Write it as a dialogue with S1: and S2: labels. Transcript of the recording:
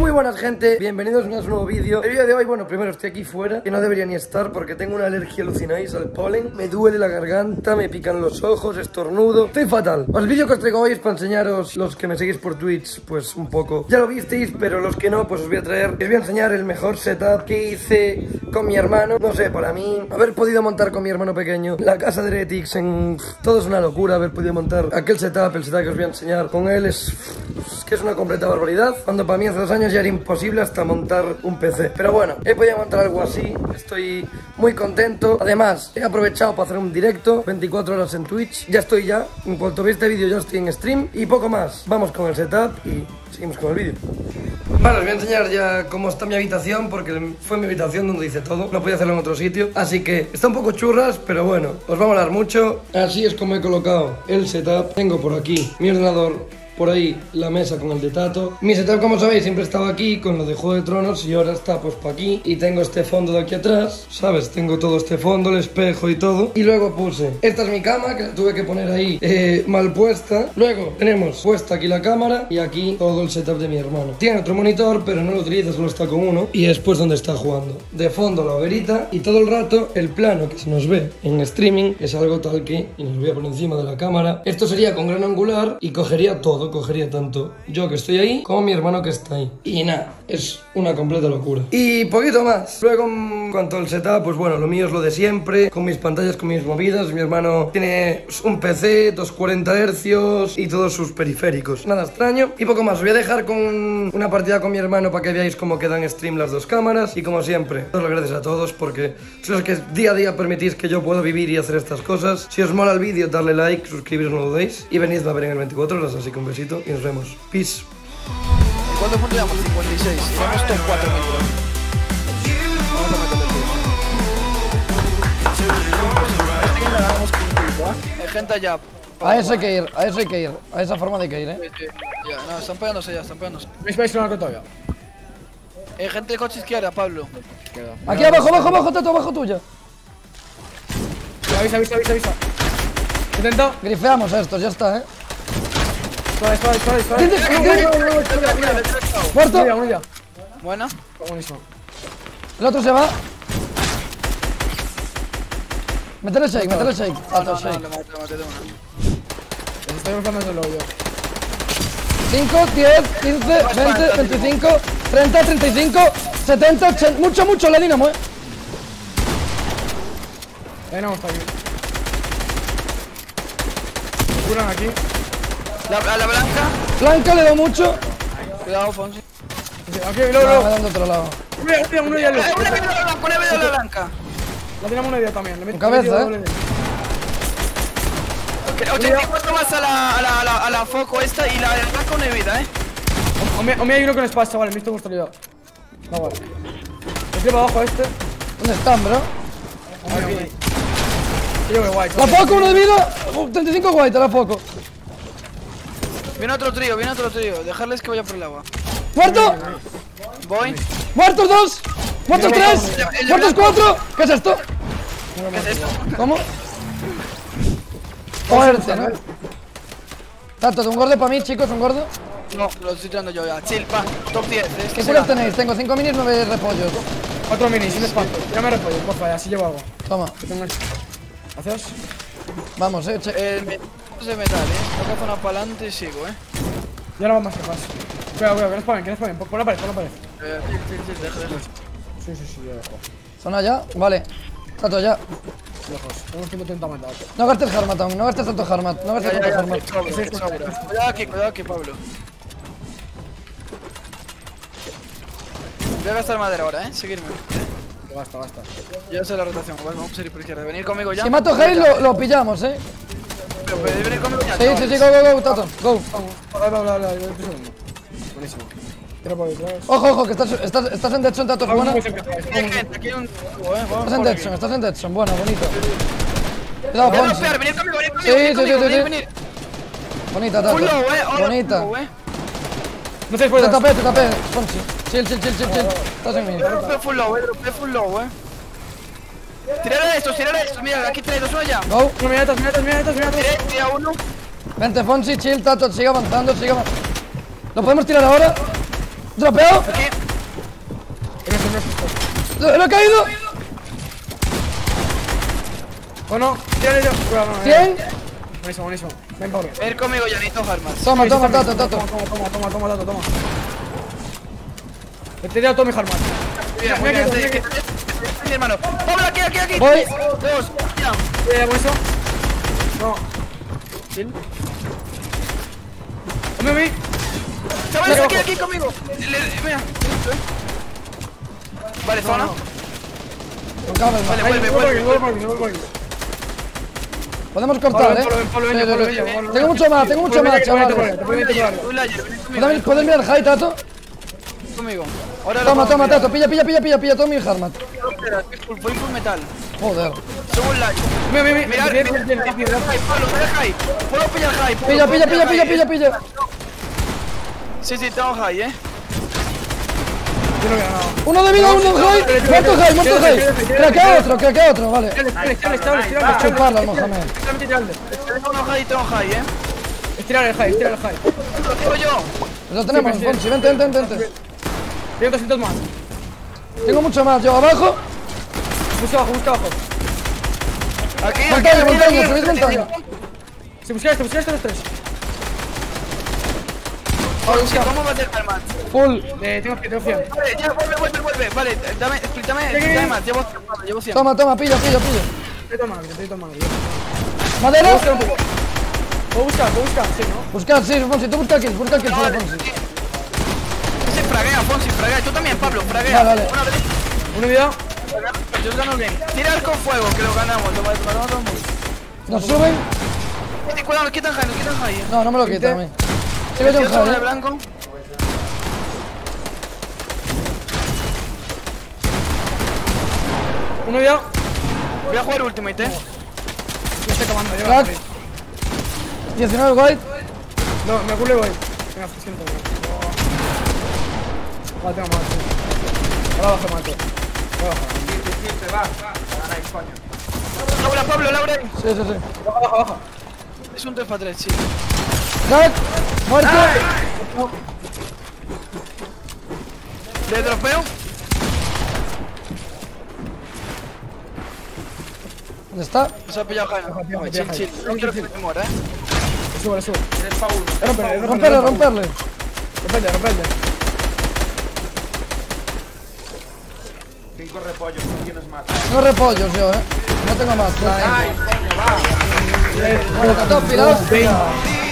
S1: Muy buenas, gente, bienvenidos a un nuevo vídeo. El vídeo de hoy, bueno, primero estoy aquí fuera, que no debería ni estar porque tengo una alergia, alucináis, al polen. Me duele la garganta, me pican los ojos, estornudo, estoy fatal. El vídeo que os traigo hoy es para enseñaros, los que me seguís por Twitch, pues un poco ya lo visteis, pero los que no, pues os voy a traer, os voy a enseñar el mejor setup que hice con mi hermano. No sé, para mí, haber podido montar con mi hermano pequeño la casa de Heretics en... todo es una locura, haber podido montar aquel setup, el setup que os voy a enseñar con él es que es una completa barbaridad, cuando para mí hace 2 años ya era imposible hasta montar un PC. Pero bueno, he podido montar algo así, estoy muy contento. Además, he aprovechado para hacer un directo 24 horas en Twitch. Ya estoy en cuanto veáis este vídeo ya estoy en stream y poco más. Vamos con el setup y seguimos con el vídeo. Vale, os voy a enseñar ya cómo está mi habitación, porque fue mi habitación donde hice todo. No podía hacerlo en otro sitio, así que está un poco churras, pero bueno, os va a molar mucho. Así es como he colocado el setup. Tengo por aquí mi ordenador, por ahí la mesa con el de Tato. Mi setup, como sabéis, siempre estaba aquí con lo de Juego de Tronos y ahora está pues para aquí. Y tengo este fondo de aquí atrás, ¿sabes? Tengo todo este fondo, el espejo y todo. Y luego puse, esta es mi cama, que la tuve que poner ahí mal puesta. Luego tenemos puesta aquí la cámara y aquí todo el setup de mi hermano. Tiene otro monitor, pero no lo utiliza, solo está con uno. Y es pues donde está jugando. De fondo la hoguerita y todo el rato el plano que se nos ve en streaming, que es algo tal que, y nos voy a poner encima de la cámara. Esto sería con gran angular y cogería todo. Cogería tanto yo que estoy ahí como mi hermano que está ahí. Y nada, es una completa locura. Y poquito más. Luego, en cuanto al setup, pues bueno, lo mío es lo de siempre, con mis pantallas, con mis movidas. Mi hermano tiene un PC, 240 Hz y todos sus periféricos. Nada extraño. Y poco más. Os voy a dejar con una partida con mi hermano para que veáis cómo quedan en stream las dos cámaras. Y como siempre, os lo agradezco a todos porque sois los que día a día permitís que yo pueda vivir y hacer estas cosas. Si os mola el vídeo, darle like, suscribiros, no lo dudéis. Y venid a ver en el 24 horas, así que un besito y nos vemos. Peace.
S2: ¿Cuántos puntos llevamos? 56. Llevamos top 4 minutos. Vamos a meterle. Hay gente allá.
S1: A eso hay que ir, a eso hay que ir. A esa forma de que ir,
S2: Ya, no, están pegándose ya, están pegándose.
S3: ¿Veis con algo todavía?
S2: Gente de coche izquierda, Pablo.
S1: Aquí abajo, abajo, Tato, abajo tuya.
S3: Avisa. Intenta.
S1: Grifeamos a estos, ya está,
S3: Suave.
S1: Muerto.
S3: Uno ya.
S2: Buena.
S3: Buenísimo.
S1: El otro se va. Métele shake. Tato, shake.
S2: Le maté de una.
S3: Les estoy buscando desde luego yo.
S1: 5, 10, 15, 20, 25, 30, 35, 70, 80. Mucho, la dinamo,
S3: No, está aquí. Curan aquí.
S2: La blanca.
S1: Blanca le doy mucho.
S2: Cuidado, Fonsi.
S3: Aquí,
S1: No, me
S3: luego.
S1: dan de otro lado.
S3: Uno ya lo.
S2: Una vez la blanca.
S3: La tenemos una idea también. Le meto
S1: cabeza,
S2: 84 más a la foco esta y la blanca una vida,
S3: O me hay uno con espacio, vale, me estoy gustando. No, vale. Estoy para abajo a este.
S1: ¿Dónde están, bro?
S3: Aquí. Yo me guay.
S1: La foco, 1 de vida. 35 guaita, la foco.
S2: Viene otro trío. Dejarles que vaya por el agua.
S1: ¡Muerto!
S2: Voy.
S1: ¡Muertos 2! ¡Muertos 3! ¡Muertos 4! ¿Qué es esto?
S2: ¿Qué es esto?
S1: ¿Cómo? Fuerte, ¿no? Tato, un gordo para mí, chicos, un gordo.
S2: No, lo estoy tirando yo ya. Chill, pa. Top 10.
S1: ¿Qué curas tenéis? Tengo 5 minis, 9 repollos.
S3: 4 minis, sin espacio. Tírame repollo, porfa, así llevo algo.
S1: Toma.
S3: ¿Haces?
S1: Vamos,
S2: de metal, Tengo que hacer una para adelante y sigo,
S3: Ya no va más que pasa. Cuidado, que no spawnen, Pon la pared.
S2: Deja.
S3: Sí, ya dejo.
S1: ¿Son allá? Vale. Tato, ya.
S3: Lejos. Tenemos 130 matados.
S1: No gastes Harmat aún, no gastes tanto Harmat. No gastes tanto Harmat.
S2: Cuidado aquí, Pablo. Voy a gastar madera ahora, Seguirme.
S3: Basta.
S2: Ya sé la rotación, vamos a ir por izquierda. Venir conmigo ya.
S1: Si mato Hale, lo pillamos,
S2: ¿Podéis venir conmigo ya?
S1: Sí, go, Tato, go.
S3: Habla, buenísimo. Tira por detrás.
S1: Ojo, que estás en Deadson, Tato, buena.
S2: Aquí hay un...
S1: Estás en Deadson, bueno, bonito. Cuidado,
S2: Voy a
S1: Fonsi.
S2: romper, venid conmigo,
S1: Sí.
S2: venid.
S1: Bonita, Tato.
S2: Full low,
S1: Bonita.
S3: No se puede.
S1: Te tapé, Fonsi. Chill. Estás en mí.
S2: Dropé full low, Tirar a estos, mira, aquí trae 2 ya.
S1: Go.
S3: Mira.
S2: Tira uno.
S1: Vente, Fonsi, chill, Tato, sigue avanzando. ¿Lo podemos tirar ahora? Dropeado.
S2: Aquí.
S1: Lo he caído.
S3: ¿O no? Tírale yo. Cuidado, no,
S1: 100.
S3: Buenísimo, buenísimo. Ven, Pablo.
S2: Ven conmigo, ya necesito armas.
S1: Toma, toma,
S3: Toma,
S1: tato, tato.
S3: toma. Te he tirado todo mi harman.
S2: Mira, muy bien, mi hermano. Pablo, aquí.
S1: Voy.
S2: 2, ya.
S3: Buenísimo. No. ¿Kill? Hombre,
S2: Chavales, aquí conmigo. Mira. Vale, zona.
S1: No cabes más.
S2: Vuelve.
S1: Podemos cortar,
S3: Pablo,
S1: Sí,
S3: Pablo,
S1: sí, sí.
S3: Pablo.
S1: Tengo mucho más, chavales. ¿Puedes mirar high, Tato?
S2: Conmigo. Ahora
S1: Toma, Tato. Pilla todo mi harman.
S2: Voy full metal.
S1: Joder.
S2: Subo un layo.
S3: Mira.
S2: Pablo, mira high. Puedo pillar high.
S1: Pilla.
S2: Sí, tengo high,
S3: Yo no veo nada.
S1: Uno de vida, uno high. Muerto high. Craquea otro, vale.
S3: Estirale.
S1: Chuparla, Mohamed.
S2: Tengo uno high y tengo high,
S3: Estirale el high.
S2: Lo tiro yo.
S1: Lo tenemos, Fonsi. Vente.
S3: Tengo 200 más.
S1: Tengo mucho más. Yo abajo.
S3: Busca abajo.
S2: Aquí.
S1: Montaña, subid montaña.
S3: Si buscaste los 3.
S2: ¿Cómo va a ser armas?
S1: Full.
S3: Tengo 100.
S2: Vale, ya, vuelve. Vale, dame más. Llevo 100.
S1: Toma, pilla.
S3: Te tomo madre.
S1: Madera.
S3: Puedo buscar, sí, ¿no?
S1: Buscar, sí, Fonsi. Tú busca kills, solo Fonsi.
S2: Ese fraguea, Fonsi, fraguea. Tú también, Pablo, fraguea.
S1: Vale.
S2: Una vez.
S3: Una vida.
S2: Yo gano bien. Tira con fuego, que lo ganamos. Lo ganamos todo el mundo.
S1: Nos suben.
S2: Cuidado, nos quitan high.
S1: No me lo quita a mí. Sigo yo un
S2: Sobre
S1: high,
S2: blanco.
S3: Una vida.
S2: Voy a jugar ultimate,
S3: Ya estoy acabando, yo.
S1: Crack. 19 white.
S3: No, me culé, voy. Venga, siento. Vale, tengo más. Ahora bajo, mato.
S2: Laura.
S1: Sí.
S3: Baja.
S2: Es un 3x3, sí.
S1: Crack. Muerto.
S2: Le dropeo.
S1: ¿Dónde está?
S2: Se ha pillado Jaime. Chill. No quiero que me muera,
S3: Le subo.
S1: Romperle.
S3: Rompele.
S4: 5 repollos, no tienes más.
S1: No repollos yo, No tengo más. Bueno, Tato, pilaos.